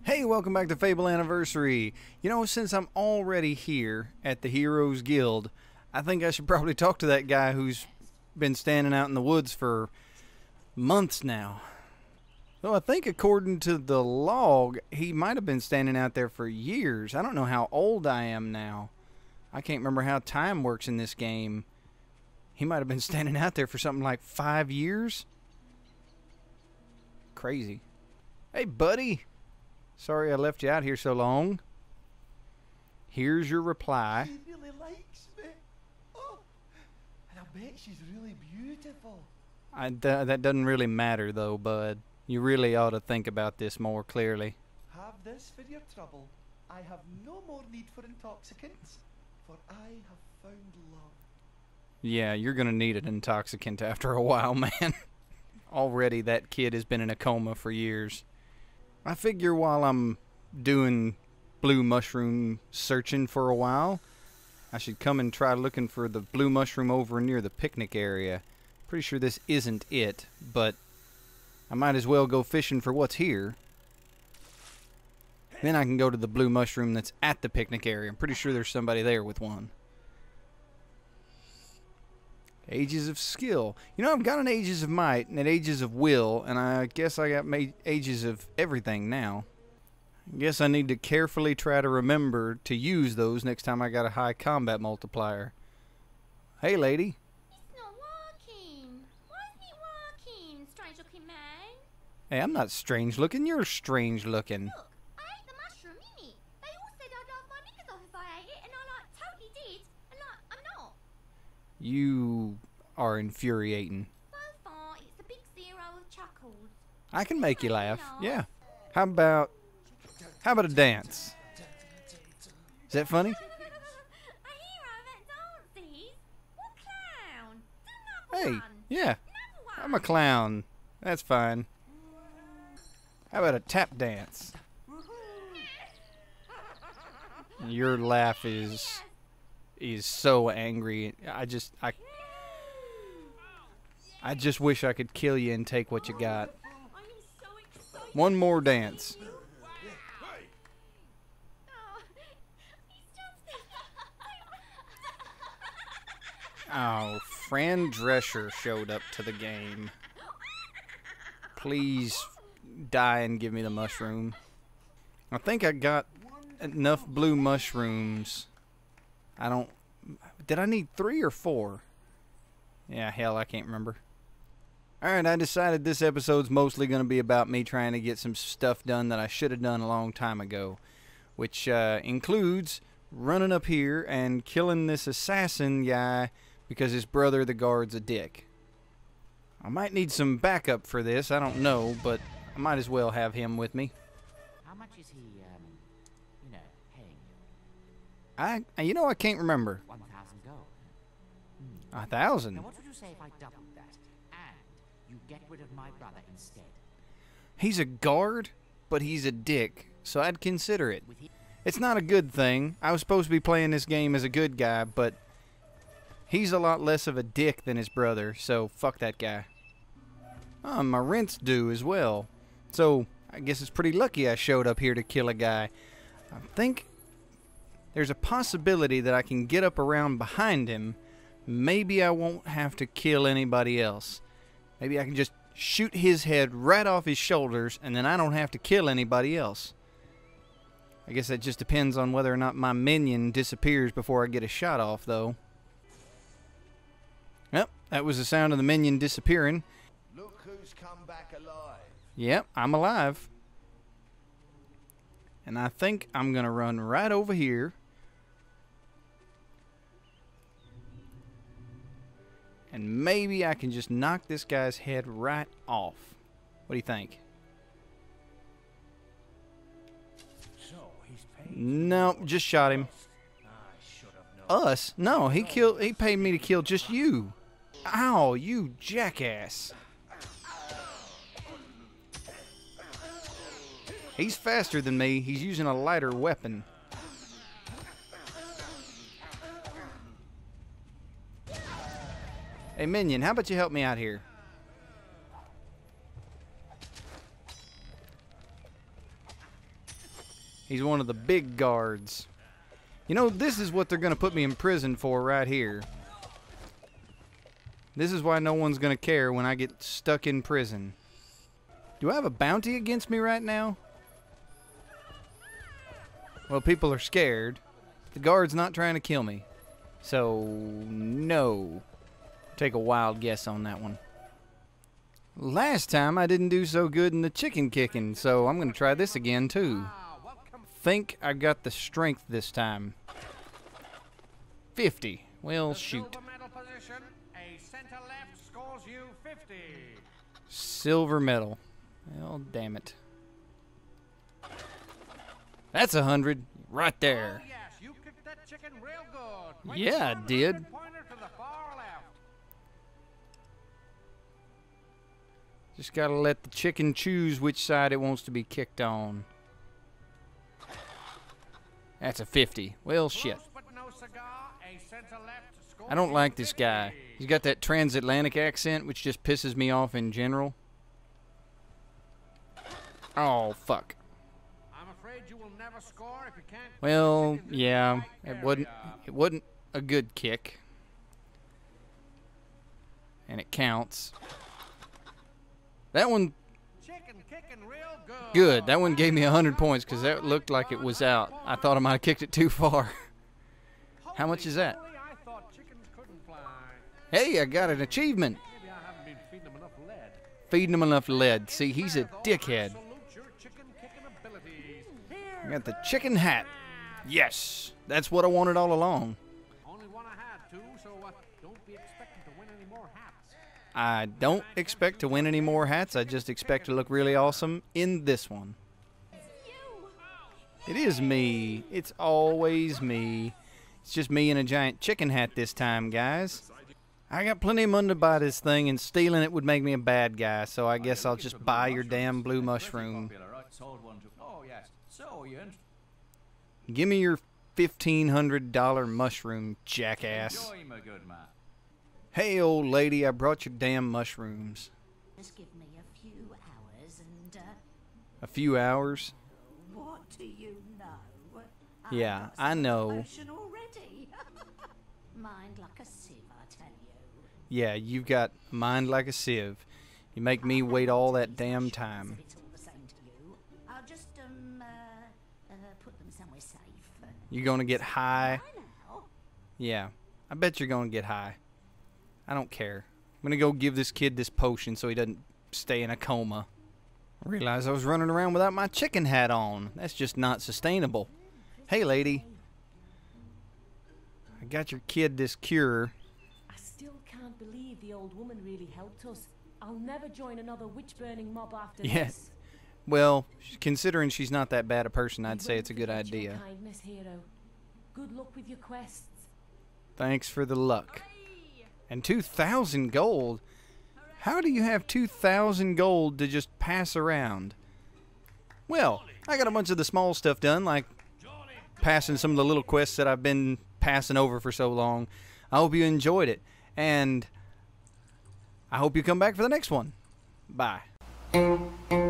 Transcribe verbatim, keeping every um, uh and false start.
Hey, welcome back to Fable Anniversary. You know, since I'm already here at the Heroes Guild, I think I should probably talk to that guy who's been standing out in the woods for months now. So I think according to the log, he might have been standing out there for years. I don't know how old I am now. I can't remember how time works in this game. He might have been standing out there for something like five years. Crazy. Hey, buddy. Sorry I left you out here so long. Here's your reply. She really likes me. Oh, and I bet she's really beautiful. I, th that doesn't really matter, though, bud. You really ought to think about this more clearly. Have this for your trouble. I have no more need for intoxicants, for I have found love. Yeah, you're gonna need an intoxicant after a while, man. Already that kid has been in a coma for years. I figure while I'm doing blue mushroom searching for a while, I should come and try looking for the blue mushroom over near the picnic area. Pretty sure this isn't it, but I might as well go fishing for what's here. Then I can go to the blue mushroom that's at the picnic area. I'm pretty sure there's somebody there with one. Ages of skill. You know, I've got an ages of might and an ages of will, and I guess I got ma ages of everything now. I guess I need to carefully try to remember to use those next time I got a high combat multiplier. Hey, lady. It's not working. Why isn't it working, strange looking man? Hey, I'm not strange looking. You're strange looking. Look, I ate the mushroom, innit? They all said I'd laugh my knickers off if I ate it, and I like totally did, and like I'm not. You are infuriating. So far, it's the big zero of chuckles. I can make you laugh. Yeah. How about how about a dance? Is that funny? A hero that dances? What clown? Do another Hey, one. yeah. Another one. I'm a clown. That's fine. How about a tap dance? Your laugh is is so angry. I just I I just wish I could kill you and take what you got. I'm so excited. One more dance. Oh, he's just... Oh, Fran Drescher showed up to the game. Please die and give me the mushroom. I think I got enough blue mushrooms. I don't... Did I need three or four? Yeah, hell, I can't remember. Alright, I decided this episode's mostly going to be about me trying to get some stuff done that I should have done a long time ago. Which uh, includes running up here and killing this assassin guy because his brother, the guard's a dick. I might need some backup for this, I don't know, but I might as well have him with me. How much is he, um, you know, paying you? I, you know, I can't remember. One thousand gold. A thousand? Now what would you say if I doubled that, and you get rid of my brother instead? He's a guard, but he's a dick, so I'd consider it. With him? It's not a good thing. I was supposed to be playing this game as a good guy, but he's a lot less of a dick than his brother, so fuck that guy. Oh, my rent's due as well. So, I guess it's pretty lucky I showed up here to kill a guy. I think there's a possibility that I can get up around behind him. Maybe I won't have to kill anybody else. Maybe I can just shoot his head right off his shoulders, and then I don't have to kill anybody else. I guess that just depends on whether or not my minion disappears before I get a shot off, though. Yep, that was the sound of the minion disappearing. Look who's come back alive. Yep, I'm alive. And I think I'm going to run right over here. And maybe I can just knock this guy's head right off. What do you think? So he's paid. No, just shot him. I should have known. Us? No, he killed. He paid me to kill just you. Ow, you jackass. He's faster than me. He's using a lighter weapon. Hey, minion, how about you help me out here? He's one of the big guards. You know, this is what they're going to put me in prison for right here. This is why no one's going to care when I get stuck in prison. Do I have a bounty against me right now? Well, people are scared. The guard's not trying to kill me. So, no. Take a wild guess on that one. Last time I didn't do so good in the chicken kicking, so I'm going to try this again too. Think I got the strength this time. fifty. Well, shoot. Silver medal. Well, damn it. That's a hundred right there. Yeah, I did. Just gotta let the chicken choose which side it wants to be kicked on. That's a fifty. Well, shit. I don't like this guy. He's got that transatlantic accent, which just pisses me off in general. Oh, fuck. Well, yeah, it wasn't, it wasn't a good kick. And it counts. That one... Good. That one gave me a hundred points because that looked like it was out. I thought I might have kicked it too far. How much is that? Hey, I got an achievement. Feeding him enough lead. See, he's a dickhead. I got the chicken hat. Yes, that's what I wanted all along. I don't expect to win any more hats. I just expect to look really awesome in this one. It is me. It's always me. It's just me in a giant chicken hat this time, guys. I got plenty of money to buy this thing, and stealing it would make me a bad guy, so I guess I'll just buy your damn blue mushroom. Give me your fifteen hundred dollar mushroom, jackass. Hey, old lady, I brought your damn mushrooms. Just give me a few hours and, uh... A few hours? What do you know? Yeah, I know. Already. Mind like a sieve, I tell you. Yeah, you've got a mind like a sieve. You make me wait all that damn time. It's all the same to you. I'll just, um, uh, uh, put them somewhere safe. You're gonna get high? I know. Yeah, I bet you're gonna get high. I don't care. I'm gonna go give this kid this potion so he doesn't stay in a coma. I realized I was running around without my chicken hat on. That's just not sustainable. Hey, lady. I got your kid this cure. I still can't believe the old woman really helped us. I'll never join another witch-burning mob after Yeah. this. Well, considering she's not that bad a person, I'd We say won't it's a good forget your idea. kindness, hero. Good luck with your quests. Thanks for the luck. And two thousand gold? How do you have two thousand gold to just pass around? Well, I got a bunch of the small stuff done, like passing some of the little quests that I've been passing over for so long. I hope you enjoyed it, and I hope you come back for the next one. Bye.